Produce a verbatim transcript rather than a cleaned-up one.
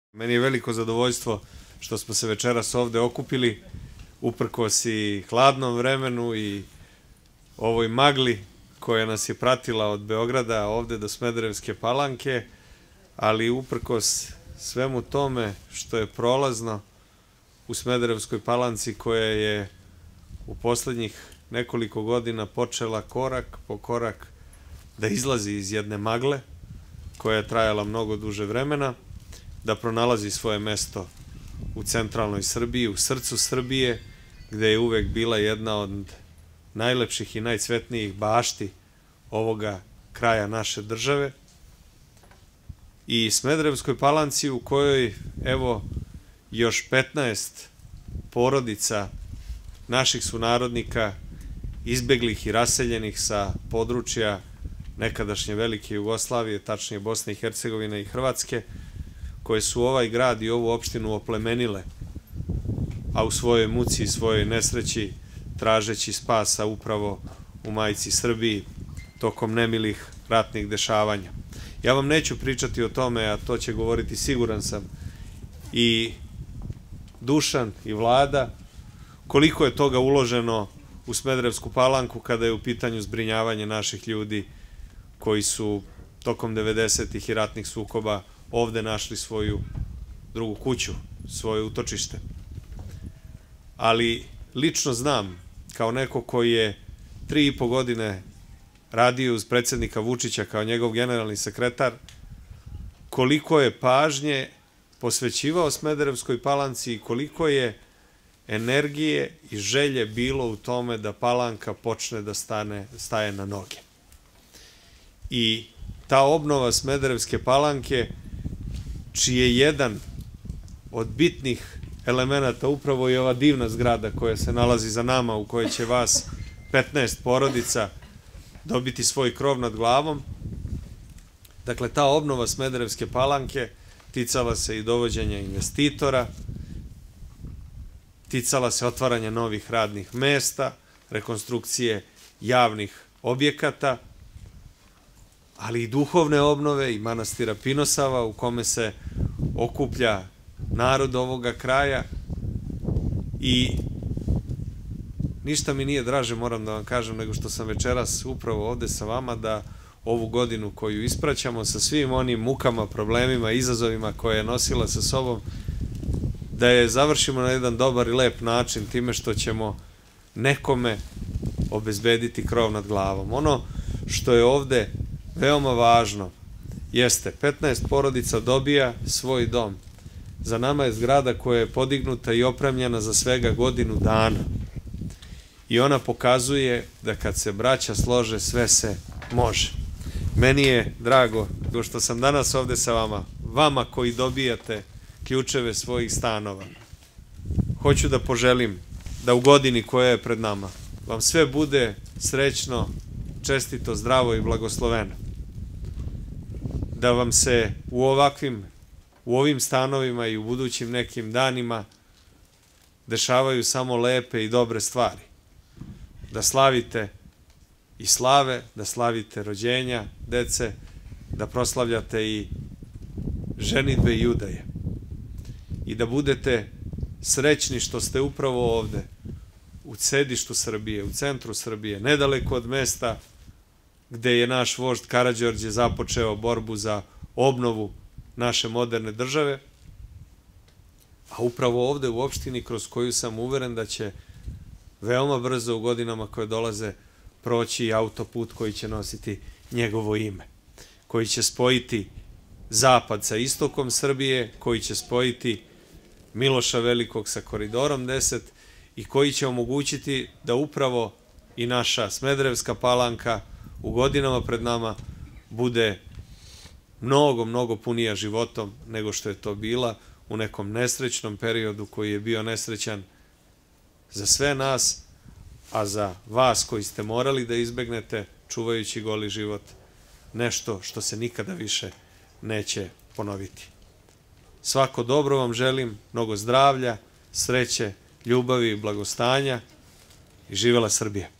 Meni je veliko zadovoljstvo što smo se večeras ovde okupili, uprkos i hladnom vremenu i ovoj magli koja nas je pratila od Beograda ovde do Smederevske Palanke, ali uprkos svemu tome što je prolazno u Smederevskoj Palanci, koja je u poslednjih nekoliko godina počela korak po korak da izlazi iz jedne magle koja je trajala mnogo duže vremena, da pronalazi svoje mesto u centralnoj Srbiji, u srcu Srbije, gde je uvek bila jedna od najlepših i najcvetnijih bašti ovoga kraja naše države, i Smederevskoj Palanci, u kojoj, evo, još petnaest porodica naših sunarodnika, izbeglih i raseljenih sa područja nekadašnje velike Jugoslavije, tačnije Bosne i Hercegovine i Hrvatske, koje su ovaj grad i ovu opštinu oplemenile, a u svojoj muci i svojoj nesreći tražeći spasa upravo u majci Srbiji tokom nemilih ratnih dešavanja. Ja vam neću pričati o tome, a to će govoriti, siguran sam, i Dušan i Vlada, koliko je toga uloženo u Smederevsku Palanku kada je u pitanju zbrinjavanje naših ljudi koji su tokom devedesetih i ratnih sukoba ovde našli svoju drugu kuću, svoje utočište. Ali lično znam, kao neko koji je tri i po godine radio uz predsednika Vučića kao njegov generalni sekretar, koliko je pažnje posvećivao Smederevskoj Palanci i koliko je energije i želje bilo u tome da Palanka počne da stane, staje na noge. I ta obnova Smederevske Palanke, čiji je jedan od bitnih elemenata upravo i ova divna zgrada koja se nalazi za nama, u kojoj će vas petnaest porodica dobiti svoj krov nad glavom. Dakle, ta obnova Smederevske Palanke ticala se i dovođenja investitora, ticala se otvaranja novih radnih mesta, rekonstrukcije javnih objekata, ali i duhovne obnove i manastira Pinosava, u kome se okuplja narod ovoga kraja. I ništa mi nije draže, moram da vam kažem, nego što sam večeras upravo ovde sa vama, da ovu godinu koju ispraćamo sa svim onim mukama, problemima, izazovima koje je nosila sa sobom, da je završimo na jedan dobar i lep način time što ćemo nekome obezbediti krov nad glavom. Ono što je ovde veoma važno jeste petnaest porodica dobija svoj dom. Za nama je zgrada koja je podignuta i opremljena za svega godinu dana. I ona pokazuje da kad se braća slože, sve se može. Meni je drago što sam danas ovde sa vama, vama koji dobijate ključeve svojih stanova. Hoću da poželim da u godini koja je pred nama vam sve bude srećno, čestito, zdravo i blagosloveno. Da vam se u ovakvim, u ovim stanovima i u budućim nekim danima dešavaju samo lepe i dobre stvari. Da slavite i slave, da slavite rođenja dece, da proslavljate i ženidbe i udaje. I da budete srećni što ste upravo ovde, u sedištu Srbije, u centru Srbije, nedaleko od mesta gde je naš vožd Karađorđe započeo borbu za obnovu naše moderne države, a upravo ovde u opštini kroz koju sam uveren da će veoma brzo u godinama koje dolaze proći i autoput koji će nositi njegovo ime, koji će spojiti zapad sa istokom Srbije, koji će spojiti Miloša Velikog sa Koridorom deset i koji će omogućiti da upravo i naša Smederevska Palanka u godinama pred nama bude mnogo, mnogo punija životom nego što je to bila u nekom nesrećnom periodu koji je bio nesrećan za sve nas, a za vas koji ste morali da izbegnete čuvajući goli život, nešto što se nikada više neće ponoviti. Svako dobro vam želim, mnogo zdravlja, sreće, ljubavi i blagostanja i živela Srbija.